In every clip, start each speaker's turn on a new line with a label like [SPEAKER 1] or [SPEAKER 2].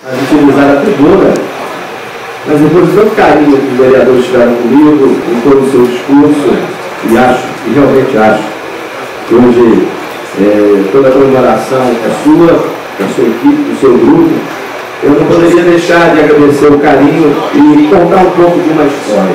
[SPEAKER 1] a utilizar a tribuna, mas depois de tanto carinho que os vereadores tiveram comigo, em todo o seu discurso, e realmente acho, que hoje toda a comemoração é sua, da sua equipe, do seu grupo, eu não poderia deixar de agradecer o carinho e contar um pouco de uma história.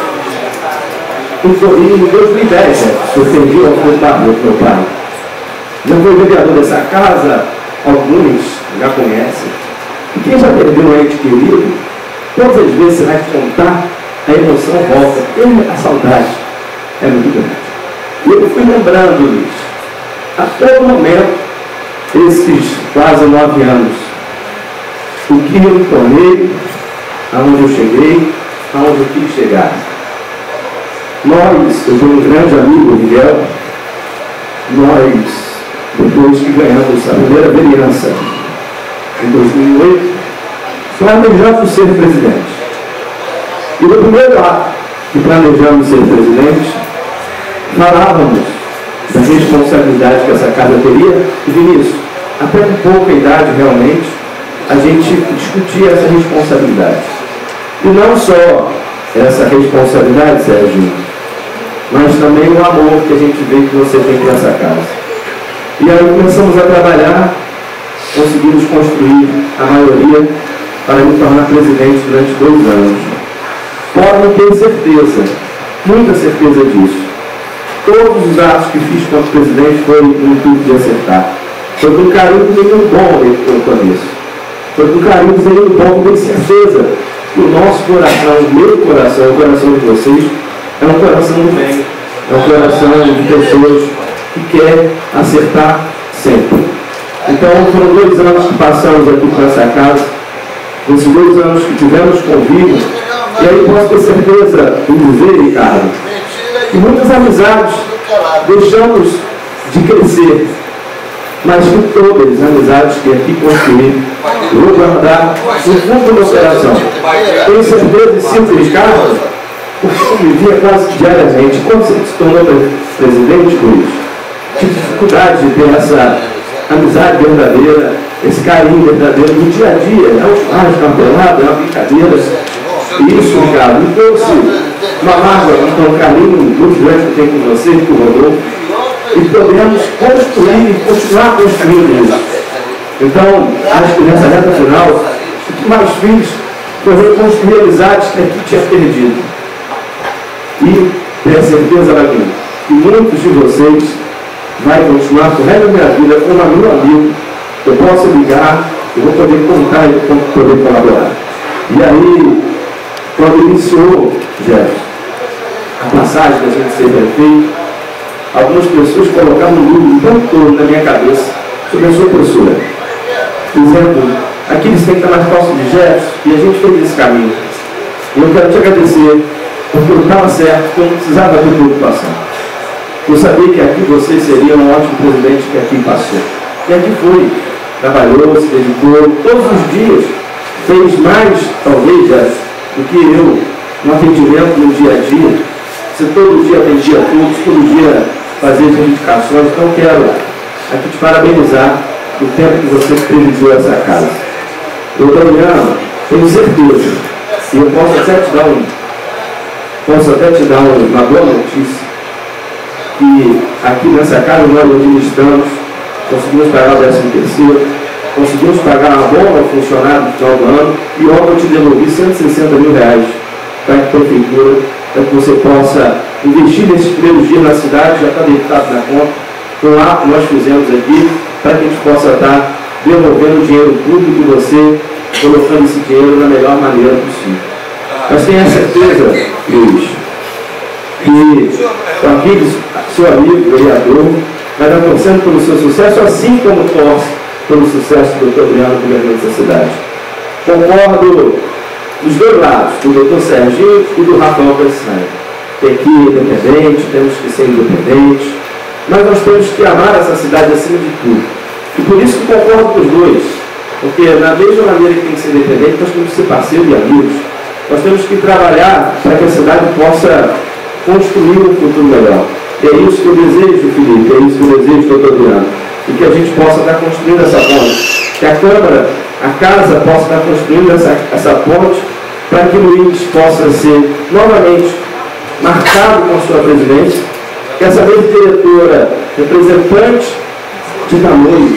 [SPEAKER 1] Em 2010, sucediu ao meu pai. Já foi vereador dessa casa, alguns já conhecem. E quem já perdeu um ente querido, todas as vezes você vai contar, a emoção volta, a saudade é muito grande. E eu fui lembrando-lhes, a todo momento, esses quase 9 anos, o que eu me tornei, aonde eu cheguei, aonde eu quis chegar. Eu tenho um grande amigo, Miguel, depois que ganhamos a primeira vereança, em 2008, planejamos ser presidente. E no primeiro ato que planejamos ser presidente, falávamos da responsabilidade que essa casa teria, e Vinícius, até com pouca idade realmente, a gente discutia essa responsabilidade. E não só essa responsabilidade, Sérgio, mas também o amor que a gente vê que você tem para essa casa. E aí começamos a trabalhar, conseguimos construir a maioria para me tornar presidente durante 2 anos. Podem ter certeza, muita certeza disso. Todos os atos que fiz como presidente foi no intuito de acertar. Foi com carinho nenhum bom no começo. Foi com carinho nenhum bom, com certeza que o nosso coração, o meu coração, o coração de vocês, é um coração do bem, é um coração de pessoas que quer acertar sempre. Então, foram 2 anos que passamos aqui com essa casa, esses 2 anos que tivemos convívio, e aí posso ter certeza em dizer, Ricardo, que muitas amizades deixamos de crescer, mas que todas as amizades que aqui construí, eu vou guardar no fundo do meu coração. Tenho certeza e sinto, Ricardo, porque eu vivia quase diariamente. Quando você se tornou presidente, Luiz, tive dificuldade de ter essa amizade verdadeira, esse carinho verdadeiro no dia a dia. É um churrasco, uma pelada, é uma brincadeira. E isso, Ricardo, me trouxe uma mágoa, um carinho muito grande que eu tenho com você, com o Rodolfo, e podemos construir e continuar construindo isso. Então, acho que nessa reta final, o que mais fiz foi reconstruir amizades que aqui tinha perdido. E tenho certeza, Laguinho, que muitos de vocês vai continuar com o resto da minha vida como meu amigo. Eu posso ligar, eu vou poder contar e vou poder colaborar. E aí, quando iniciou, Jefferson, a passagem da gente ser prefeito, algumas pessoas colocaram um número o tempo todo na minha cabeça sobre a sua postura, dizendo, aqui eles têm que estar mais próximo de Jefferson, e a gente fez esse caminho. E eu quero te agradecer, porque eu estava certo, que eu não precisava ter preocupação. Eu sabia que aqui você seria um ótimo presidente que aqui passou. E aqui foi, trabalhou, se dedicou, todos os dias, fez mais, talvez, do que eu, no atendimento no dia a dia. Você todo dia atendia todos, todo dia fazia as indicações. Então eu quero aqui te parabenizar pelo tempo que você presidiu essa casa. Doutor Adriano, tenho certeza, e eu posso até te dar uma boa notícia, que aqui nessa casa nós administramos, conseguimos pagar o 13º, conseguimos pagar uma bomba funcionária no final do ano, e ontem eu te devolvi R$160 mil para a prefeitura, para que você possa investir nesses primeiros dias na cidade, já está deitado na conta, com o ato que nós fizemos aqui, para que a gente possa estar devolvendo o dinheiro público e você colocando esse dinheiro na melhor maneira possível. Mas tenha certeza, Luiz, que o Aquiles, seu amigo, vereador, vai estar torcendo pelo seu sucesso, assim como torce pelo sucesso do Dr. Adriano governando essa cidade. Concordo dos 2 lados, do Dr. Serginho e do Rafael Pessanha. Tem que ir independente, temos que ser independentes, mas nós temos que amar essa cidade acima de tudo. E por isso que concordo com os 2, porque da mesma maneira que tem que ser independente, nós temos que ser parceiros e amigos. Nós temos que trabalhar para que a cidade possa construir um futuro melhor. E é isso que eu desejo, Felipe, é isso que eu desejo, doutor Adriano. E que a gente possa estar construindo essa ponte. Que a Câmara a casa possa estar construindo essa ponte para que Luiz possa ser novamente marcado com a sua presidência, que essa vez diretora, representante de Tamoios,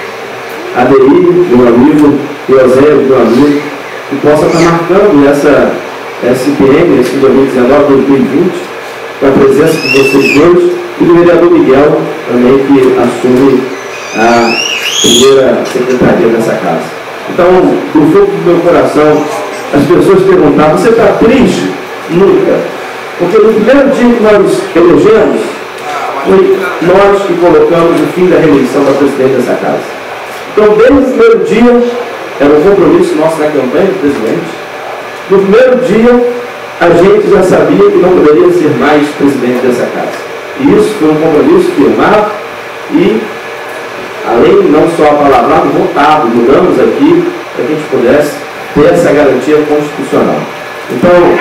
[SPEAKER 1] Adeir, meu amigo, Eusébio, meu amigo, que possa estar marcando essa SPM, esse 2019-2020, com a presença de vocês dois, e do vereador Miguel, também, que assume a primeira secretaria dessa casa. Então, do fundo do meu coração, as pessoas perguntavam: você está triste? Nunca. Porque no primeiro dia que nós elegemos, foi nós que colocamos o fim da reeleição da presidente dessa casa. Então, desde o primeiro dia, era um compromisso nosso na campanha do presidente. No primeiro dia, a gente já sabia que não poderia ser mais presidente dessa casa. E isso foi um compromisso firmado e, além de não só palavrado, votado, mudamos aqui para que a gente pudesse ter essa garantia constitucional. Então,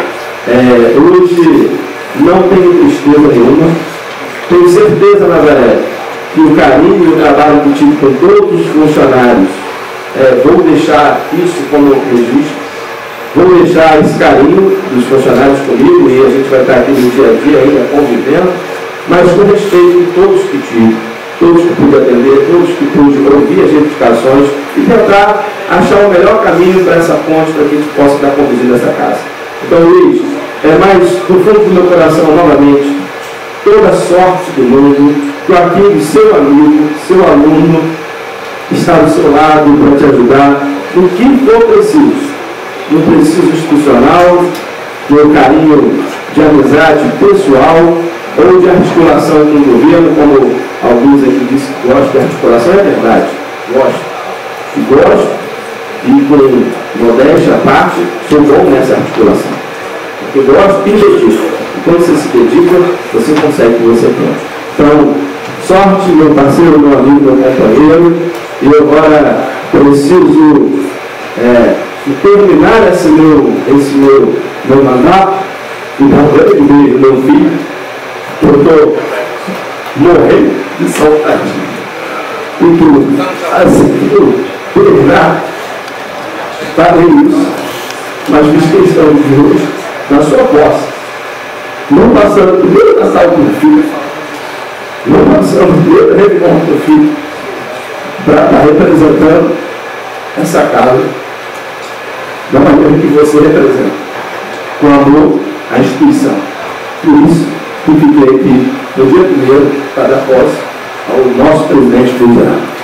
[SPEAKER 1] hoje não tenho tristeza nenhuma. Tenho certeza, Nazaré, que o carinho e o trabalho que tive com todos os funcionários, vou deixar isso como registro. Vou deixar esse carinho dos funcionários comigo, e a gente vai estar aqui no dia a dia ainda convivendo, mas com respeito de todos que tive, todos que pude atender, todos que pude ouvir as reivindicações e tentar achar o melhor caminho para essa ponte, para que a gente possa estar conduzindo essa casa. Então, Luiz, mais do fundo do meu coração, novamente, toda a sorte do mundo, que o Aquiles, seu amigo, seu aluno, está do seu lado para te ajudar no que for preciso. No preciso institucional, no carinho de amizade pessoal ou de articulação com o governo, como alguns aqui disseram que gostam de articulação. É verdade, gosto. E gosto, e com modéstia à parte, sou bom nessa articulação. Porque gosto e dedico. E quando você se dedica, você consegue o que você quer. Então, sorte, meu parceiro, meu amigo, meu companheiro. E eu agora preciso terminar esse meu mandato e dar um grande beijo ao meu filho, que eu estou morrendo de saudade. E tudo, assim, eu terminar, farei isso, mas fiz questão de hoje, na sua posse, não passando o primeiro Natal com o filho, não passando o primeiro Réveillon com o filho, para estar representando essa casa da maneira que você representa, com amor à instituição. Por isso, eu fiquei aqui no dia 1º para dar posse ao nosso presidente federal.